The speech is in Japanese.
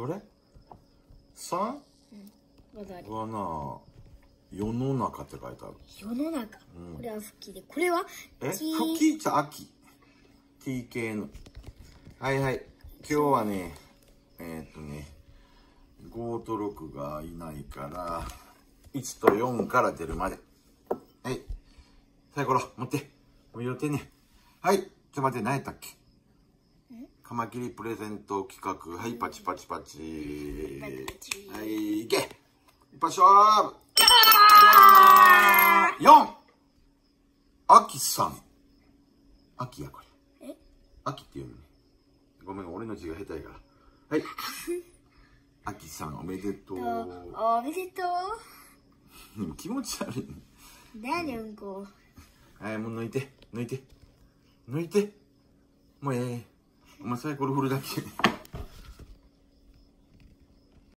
どれ 3？ まだある。 はな、世の中って書いてある。 世の中。これは吹きで、これは吹きじゃ秋。T 系の。はいはい。今日はね、5と6がいないから、1と4から出るまで。はい。サイコロ、持って。もう言うてね。はい。ちょっと待って、何やったっけ？カマキリプレゼント企画。はい、パチパチパチ。はい、いけ！一発勝負！4！アキさん。アキや、これ。アキって言うのね。ごめん、俺の字が下手やから。はい。アキさん、おめでとう。 おめでとう。 気持ち悪い。 だね、うんこ。 はい、もう抜いて。抜いて。もうええ。お前サイコロ振るだけ。